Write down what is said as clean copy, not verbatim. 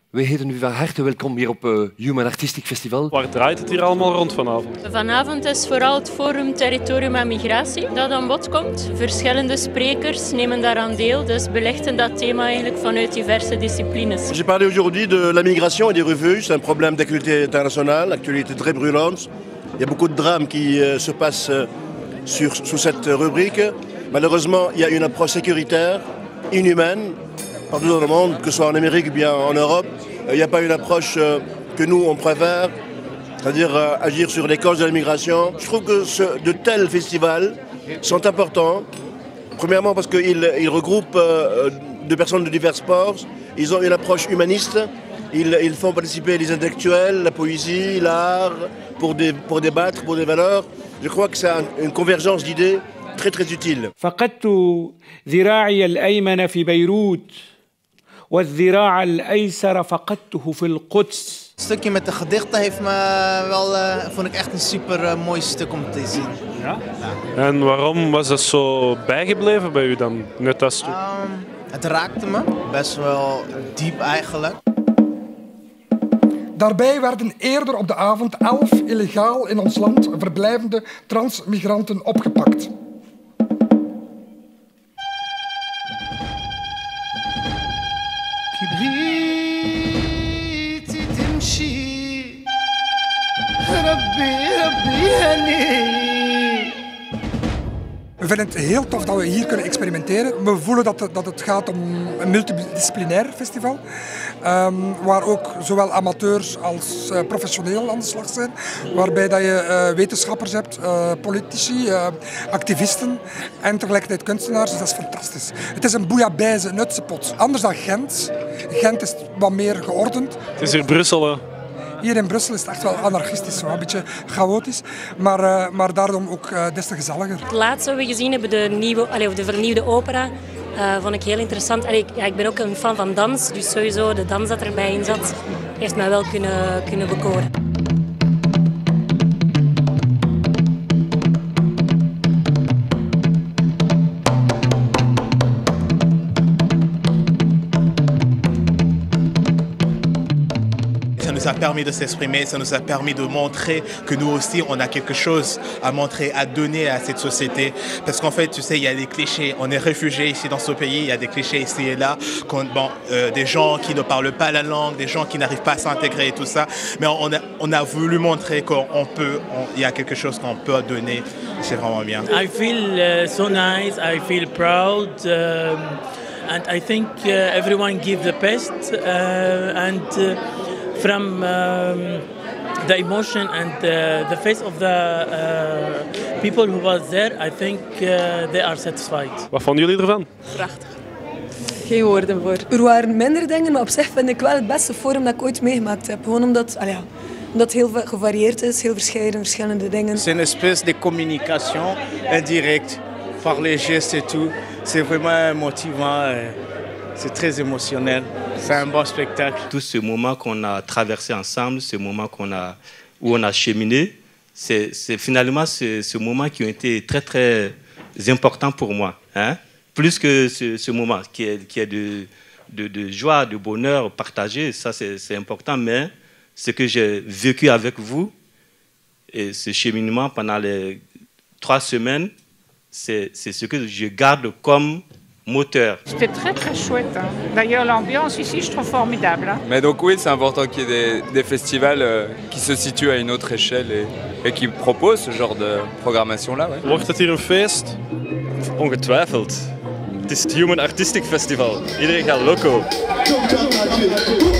Wij heten u van harte welkom hier op Human Artistic Festival. Waar draait het hier allemaal rond vanavond? Vanavond is vooral het forum Territorium en Migratie dat aan bod komt. Verschillende sprekers nemen daaraan deel, dus belichten dat thema eigenlijk vanuit diverse disciplines. J'ai parlé aujourd'hui de la migration et des refuges. C'est un problème d'actualité internationale, actualité très brûlante. Il y a beaucoup de drames qui se passent sous cette rubrique. Malheureusement, il y a une approche sécuritaire, inhumaine, partout dans le monde, que ce soit en Amérique ou bien en Europe. Il n'y a pas une approche que nous, on préfère, c'est-à-dire agir sur les causes de la migration. Je trouve que de tels festivals sont importants. Premièrement parce qu'ils regroupent de personnes de divers sports. Ils ont une approche humaniste. Ils font participer les intellectuels, la poésie, l'art, pour débattre, pour des valeurs. Je crois que c'est une convergence d'idées très très utile. فقدت ذراعي الأيمن في بيروت والذراع الأيسر فقدته في القدس. Het stukje met de gedichten heeft me vond ik echt een super mooi stuk om te zien. Ja? En waarom was dat zo bijgebleven bij u dan, net dat stuk? Het raakte me, best wel diep eigenlijk. Daarbij werden eerder op de avond 11 illegaal in ons land verblijvende transmigranten opgepakt. We vinden het heel tof dat we hier kunnen experimenteren. We voelen dat het gaat om een multidisciplinair festival. Waar ook zowel amateurs als professioneel aan de slag zijn. Waarbij dat je wetenschappers hebt, politici, activisten en tegelijkertijd kunstenaars. Dus dat is fantastisch. Het is een bouillabaisse, een uitsepot. Anders dan Gent. Gent is wat meer geordend. Het is hier Brussel, hè? Hier in Brussel is het echt wel anarchistisch, een beetje chaotisch, maar daarom ook des te gezelliger. Het laatste wat we gezien hebben, de vernieuwde opera, vond ik heel interessant. Ik ben ook een fan van dans, dus sowieso de dans dat erbij in zat, heeft mij wel kunnen bekoren. Ça nous a permis de s'exprimer, ça nous a permis de montrer que nous aussi, on a quelque chose à montrer, à donner à cette société. Parce qu'en fait, tu sais, il y a des clichés. On est réfugiés ici dans ce pays, il y a des clichés ici et là. Des gens qui ne parlent pas la langue, des gens qui n'arrivent pas à s'intégrer et tout ça. Mais on a voulu montrer qu'il y a quelque chose qu'on peut donner. C'est vraiment bien. I feel so nice, I feel proud. And I think everyone gives the best. From the emotion and the face of the people who was there, I think they are satisfied. Wat vonden jullie ervan? Prachtig. Geen woorden voor. Er waren minder dingen, maar op zich vind ik wel het beste forum dat ik ooit meegemaakt heb. Gewoon omdat het heel gevarieerd is, heel verschillende dingen. C'est une espèce de communication indirecte par les gestes et tout. C'est vraiment motivant. C'est très émotionnel. C'est un bon spectacle. Tout ce moment qu'on a traversé ensemble, ce moment où on a cheminé, c'est finalement ce moment qui a été très très important pour moi. Hein? Plus que ce moment qui est de joie, de bonheur partagé, ça c'est important, mais ce que j'ai vécu avec vous, et ce cheminement pendant les 3 semaines, c'est ce que je garde comme moteur. C'était très très chouette. Hein. D'ailleurs l'ambiance ici je trouve formidable. Hein. Mais donc oui, c'est important qu'il y ait des festivals qui se situent à une autre échelle et qui proposent ce genre de programmation là. Ouais. Wordt het hier een feest? Ongetwijfeld. Het is het Human Artistic Festival. Iedereen gaat loco.